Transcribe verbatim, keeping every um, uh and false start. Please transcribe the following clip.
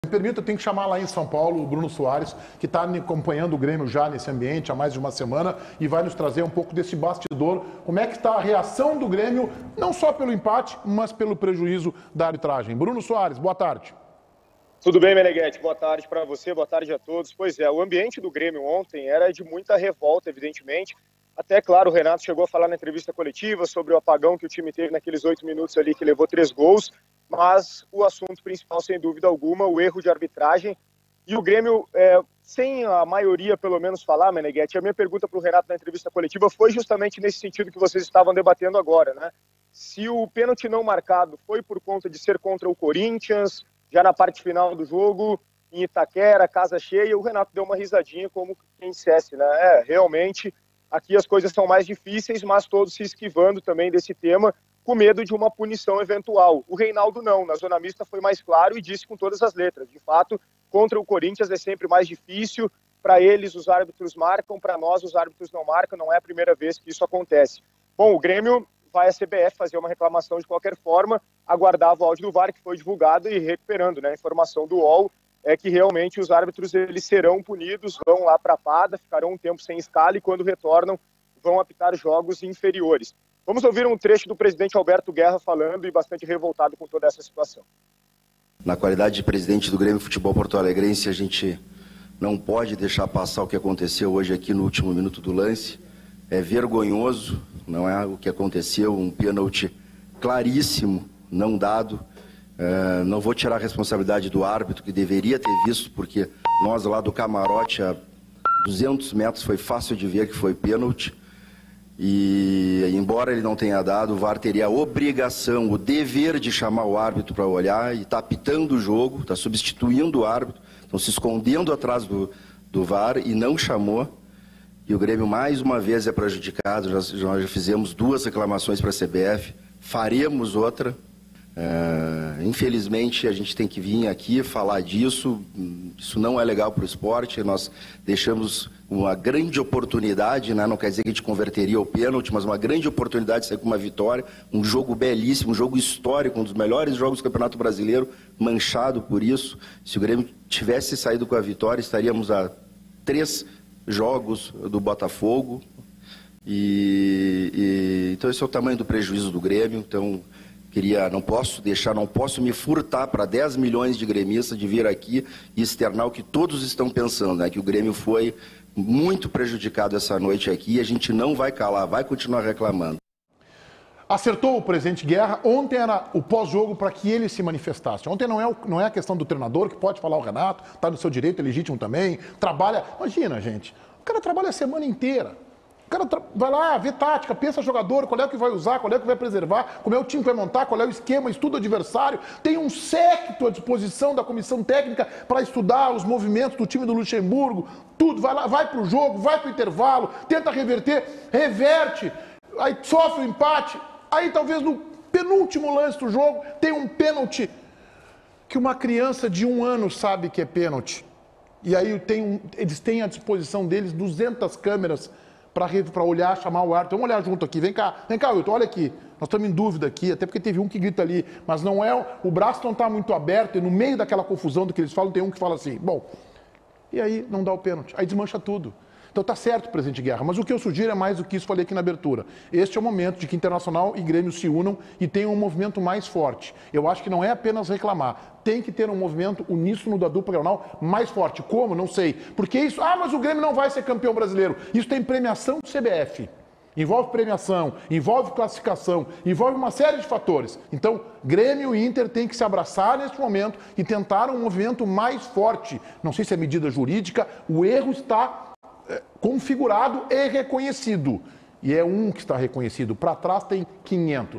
Me permita, eu tenho que chamar lá em São Paulo o Bruno Soares, que está acompanhando o Grêmio já nesse ambiente há mais de uma semana e vai nos trazer um pouco desse bastidor. Como é que está a reação do Grêmio, não só pelo empate, mas pelo prejuízo da arbitragem. Bruno Soares, boa tarde. Tudo bem, Meneghetti? Boa tarde para você, boa tarde a todos. Pois é, o ambiente do Grêmio ontem era de muita revolta, evidentemente. Até, claro, o Renato chegou a falar na entrevista coletiva sobre o apagão que o time teve naqueles oito minutos ali, que levou três gols. Mas o assunto principal, sem dúvida alguma, o erro de arbitragem. E o Grêmio, é, sem a maioria, pelo menos, falar, Meneghetti, a minha pergunta para o Renato na entrevista coletiva foi justamente nesse sentido que vocês estavam debatendo agora, né? Se o pênalti não marcado foi por conta de ser contra o Corinthians, já na parte final do jogo, em Itaquera, casa cheia, o Renato deu uma risadinha como quem dissesse, né? É, realmente, aqui as coisas são mais difíceis, mas todos se esquivando também desse tema, com medo de uma punição eventual. O Reinaldo não, na zona mista foi mais claro e disse com todas as letras. De fato, contra o Corinthians é sempre mais difícil, para eles os árbitros marcam, para nós os árbitros não marcam, não é a primeira vez que isso acontece. Bom, o Grêmio vai à C B F fazer uma reclamação de qualquer forma, aguardava o áudio do V A R que foi divulgado e recuperando, né, a informação do U O L é que realmente os árbitros eles serão punidos, vão lá para a P A D A, ficarão um tempo sem escala e quando retornam vão apitar jogos inferiores. Vamos ouvir um trecho do presidente Alberto Guerra falando e bastante revoltado com toda essa situação. Na qualidade de presidente do Grêmio Futebol Porto Alegrense, a gente não pode deixar passar o que aconteceu hoje aqui no último minuto do lance. É vergonhoso, não é o que aconteceu, um pênalti claríssimo, não dado. É, não vou tirar a responsabilidade do árbitro, que deveria ter visto, porque nós lá do camarote, a duzentos metros, foi fácil de ver que foi pênalti. E, embora ele não tenha dado, o V A R teria a obrigação, o dever de chamar o árbitro para olhar e está apitando o jogo, está substituindo o árbitro, estão se escondendo atrás do, do V A R e não chamou. E o Grêmio mais uma vez é prejudicado, nós, nós já fizemos duas reclamações para a C B F, faremos outra. É, infelizmente a gente tem que vir aqui falar disso, isso não é legal para o esporte, nós deixamos uma grande oportunidade, né? Não quer dizer que a gente converteria o pênalti, mas uma grande oportunidade de sair com uma vitória, um jogo belíssimo, um jogo histórico, um dos melhores jogos do Campeonato Brasileiro, manchado por isso. Se o Grêmio tivesse saído com a vitória, estaríamos a três jogos do Botafogo, e, e então esse é o tamanho do prejuízo do Grêmio. Então queria, não posso deixar, não posso me furtar para dez milhões de gremistas de vir aqui e externar o que todos estão pensando, né? Que o Grêmio foi muito prejudicado essa noite aqui e a gente não vai calar, vai continuar reclamando. Acertou o presidente Guerra. Ontem era o pós-jogo para que ele se manifestasse. Ontem não é, o, não é a questão do treinador, que pode falar o Renato, está no seu direito, é legítimo também, trabalha. Imagina, gente, o cara trabalha a semana inteira. O cara vai lá, vê tática, pensa jogador, qual é o que vai usar, qual é o que vai preservar, como é o time que vai montar, qual é o esquema, estuda o adversário. Tem um séquito à disposição da comissão técnica para estudar os movimentos do time do Luxemburgo, tudo. Vai lá, vai pro jogo, vai pro intervalo, tenta reverter, reverte, aí sofre o empate. Aí talvez no penúltimo lance do jogo tem um pênalti que uma criança de um ano sabe que é pênalti. E aí tem um, eles têm à disposição deles duzentas câmeras para olhar, chamar o árbitro. Vamos olhar junto aqui. Vem cá, vem cá, Wilton, olha aqui. Nós estamos em dúvida aqui, até porque teve um que grita ali, mas não é, o braço não está muito aberto e no meio daquela confusão do que eles falam, tem um que fala assim, bom, e aí não dá o pênalti, aí desmancha tudo. Então tá certo, presidente Guerra, mas o que eu sugiro é mais do que isso, falei aqui na abertura. Este é o momento de que Internacional e Grêmio se unam e tenham um movimento mais forte. Eu acho que não é apenas reclamar, tem que ter um movimento uníssono da dupla Grenal mais forte. Como? Não sei. Porque isso, ah, mas o Grêmio não vai ser campeão brasileiro. Isso tem premiação do C B F. Envolve premiação, envolve classificação, envolve uma série de fatores. Então, Grêmio e Inter têm que se abraçar neste momento e tentar um movimento mais forte. Não sei se é medida jurídica, o erro está configurado e reconhecido. E é um que está reconhecido. Para trás tem quinhentos.